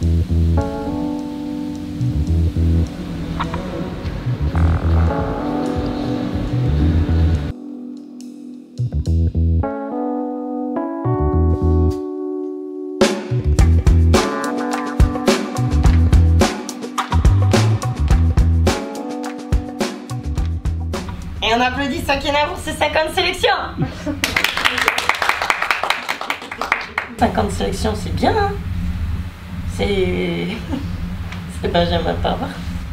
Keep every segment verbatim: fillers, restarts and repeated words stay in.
Et on applaudit Sakina pour ses cinquante sélections. cinquante sélections, c'est bien, hein. C'est... C'est Benjamin Pavard.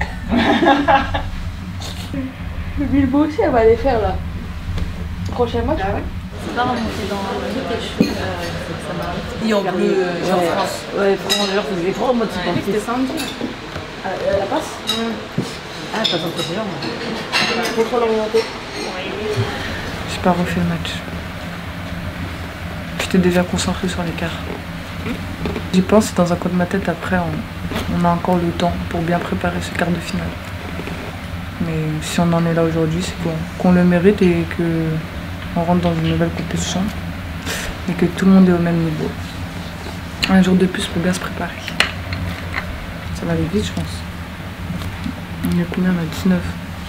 Le Bilbo aussi, elle va les faire là. Prochain match. Ah ouais. C'est pas remonté dans le cheveux, ça m'arrête. Et en bleu, euh, en France. Ouais, franchement, d'ailleurs, c'est des gros, moi, tu penses. C'était samedi. Elle la passe. Ah, pas tant que c'est bien, moi. Faut trop l'orienter. J'ai pas refait le match. J'étais déjà concentrée sur l'écart. J'y pense, dans un coin de ma tête, après, on, on a encore le temps pour bien préparer ce quart de finale. Mais si on en est là aujourd'hui, c'est qu'on qu'on le mérite et qu'on rentre dans une nouvelle compétition et que tout le monde est au même niveau. Un jour de plus pour bien se préparer. Ça va aller vite, je pense. On est combien là? dix-neuf.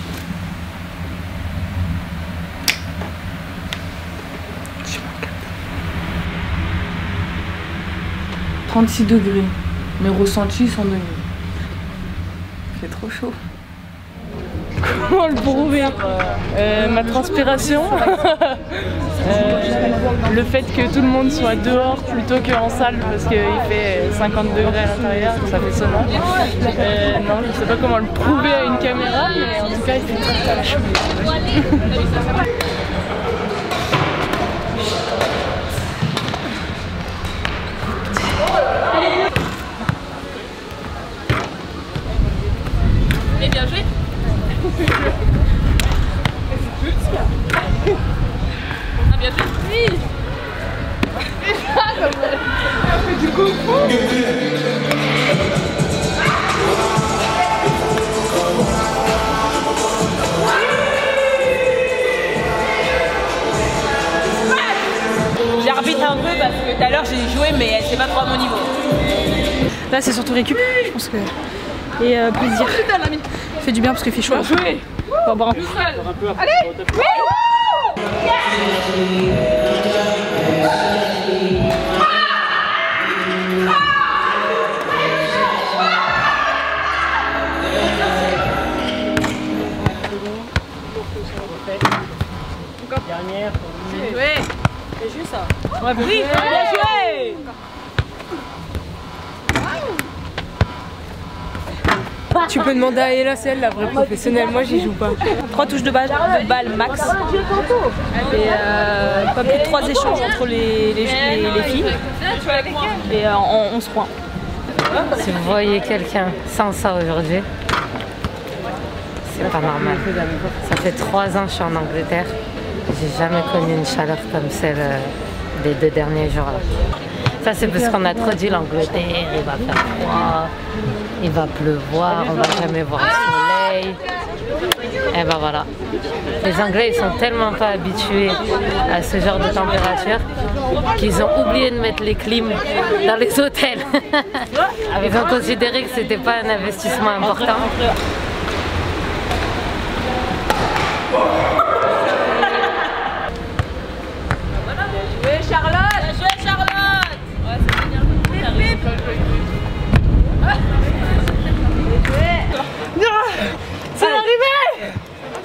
trente-six degrés. Mes ressentis sont de nuit. Il fait trop chaud. Comment le prouver? euh, Ma transpiration. euh, le fait que tout le monde soit dehors plutôt qu'en salle parce qu'il fait cinquante degrés à l'intérieur, ça fait sonnant. Euh, non, je sais pas comment le prouver à une caméra, mais en tout cas il fait très très chaud. Et bien joué. Ah bien joué. Oui. Du coup, J'arbitre un peu parce que tout à l'heure j'ai joué mais c'est pas trop à mon niveau. Là c'est surtout récup, je pense que... Et euh, plaisir. Ça fait du bien parce qu'il fait chaud. Bon, bon. allez. Dernière. Bien joué. C'est juste ça. Ouais, oui, bien joué. Tu peux demander à Ella, c'est elle la vraie professionnelle, moi j'y joue pas. Trois touches de balle, de balle max. Et euh, pas plus de trois échanges entre les, les, les, les filles. Et euh, en onze points. Si vous voyez quelqu'un sans ça aujourd'hui, c'est pas normal. Ça fait trois ans que je suis en Angleterre. J'ai jamais connu une chaleur comme celle des deux derniers jours là. Ça c'est parce qu'on a trop dit l'Angleterre, il va faire froid, il va pleuvoir, on va jamais voir le soleil. Et ben voilà. Les Anglais ils sont tellement pas habitués à ce genre de température qu'ils ont oublié de mettre les clims dans les hôtels. Ils ont considéré que c'était pas un investissement important. C'est l'arrivée.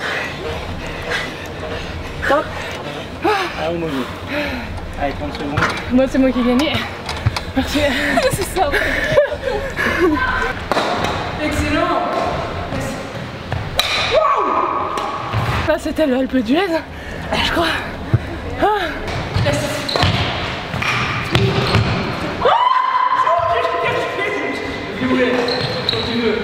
Stop. Ah, au mauvais. Allez, trente secondes. Moi c'est moi qui ai gagné. Merci. C'est ça. Excellent. Là c'était le Alpe d'Huez, je crois. Ah. Tu veux.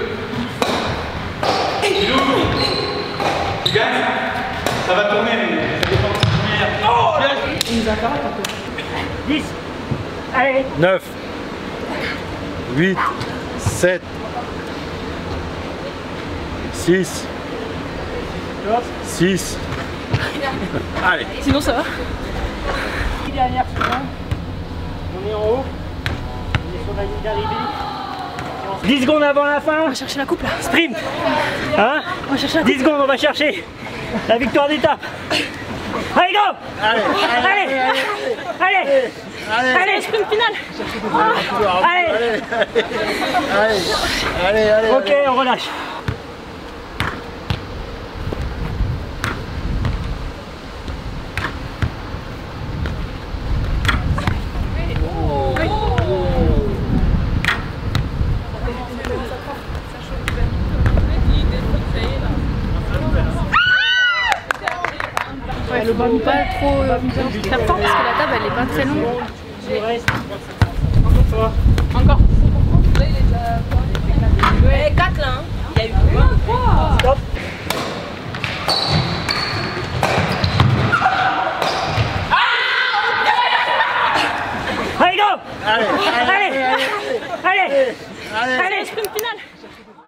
Tu gagnes. Ça va tourner, mais ça dépend de la première. Oh, bien. Il nous a parlé tantôt. dix. Allez. neuf. huit. sept. six. six. Allez. Sinon ça va. Dernière seconde. On est en haut. On est sur la ligne d'arrivée. dix secondes avant la fin. On va chercher la coupe là. Sprint. Hein? On va chercher la dix secondes, on va chercher la victoire d'étape. Allez, go! Allez, allez, allez, allez, allez, sprint final. Allez, allez, allez, allez. Ok, on relâche. Ouais, faut pas trop euh, faire fort parce que la table elle est pas très longue. Encore. Ouais, quatre là. Hein. Il y a eu trois. Stop. Allez, go! Allez, allez, allez, allez, allez, allez, allez, sprint final.